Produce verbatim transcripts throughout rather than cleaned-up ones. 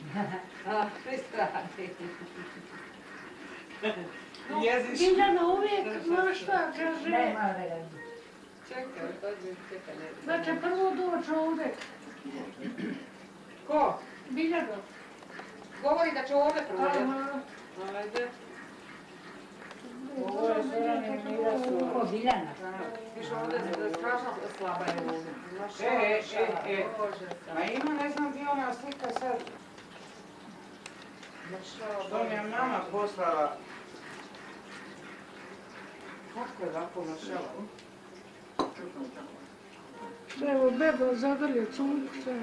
Pristrani. Biljana uvijek, znaš šta, kaže... Nema vremena. Čekaj, dođe, čekaj, ne. Znači, prvo doći ovdje. Ko? Biljana. Govori da će ovdje prvo, jel? Ajde. Ovo je Sorane Mira su... Ko, Biljana? Viš ovdje strašno slaba je ovdje. E, e, e, ma ima, ne znam gdje ona slika sad. Što mi je mama poslala. Kako je ovako našala? Evo, beba zagrlje cunku, sve.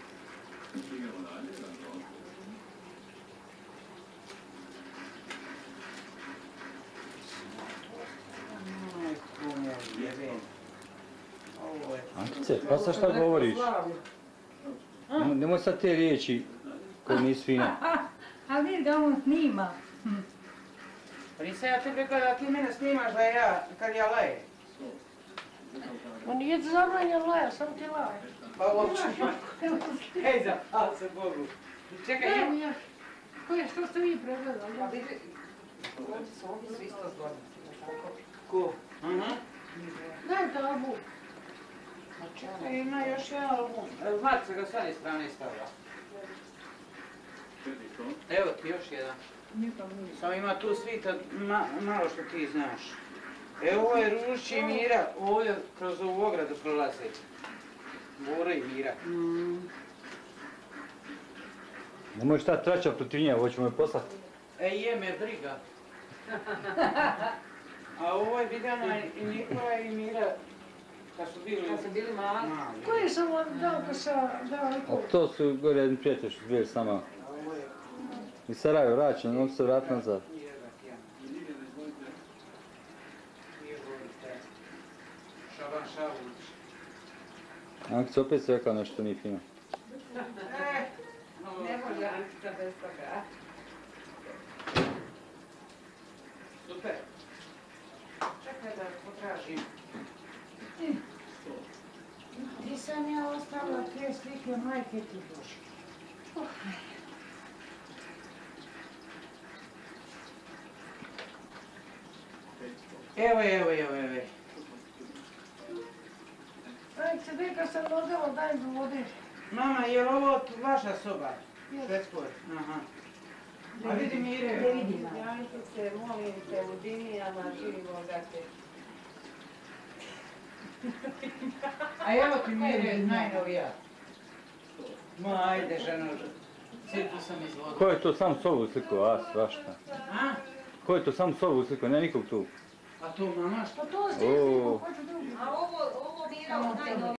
Ankice, pa sad šta govoriš? Nemoj sad te riječi koje nisu fine. A vidi da on snima. Pa nisam ja tebi rekla da ti mene snimaš da ja, kad ja lajem. On nije zabranjen laja, sam ti laje. Pa uopće. Hej, zapal se Bogu. Čekaj, Evo ja. Koje, što ste vi pregledali? Pa vidi, ovdje su ovdje su isto zgodnici. ko? Aha. Daj da album. Čekaj, ima još jedan album. Zlat se ga sad iz strane stavlja. Evo ti još jedan. Samo ima tu svita malo što ti znaš. Evo ovo je Ružić i Mira, ovdje kroz ovu ogradu prolaze. Bora i Mira. Nemoj šta traća protiv nje, ovo ćemo je poslati. E, je me briga. A ovo je Biljana i Nikola i Mira, kad su bili... Kad su bili mali. Koji sam vam dao pa sa daleko? A to su gore jedni prijatelji što su bili s nama. Iz Sarajeva vraćan, on se vrat nazad. Šaban Šavuć. Ankica opet se rekla nešto nije fino. Ne može Ankica bez toga. Super. Čekaj da potražim. Gdje sam ja ostavila te slike majke ti Bože? Evo, evo, evo, evo. Ajde, neka sam dodala, daj mi vode. Mama, je li ovo vaša soba? Švedskoj? Aha. A vidi Mire. Ne vidim. Jankice, molim te, u dinijama živimo da te... A evo ti Mire, najnovija. Ma, ajde, ženo, sjetu sam izvodila. Ko je to sam sobu slikao, a svašta? A? Ko je to sam sobu slikao, ne nikog tu? A to mama što? Pa to ste sliku, ko će drugi? A ovo, ovo Mira, najnovije.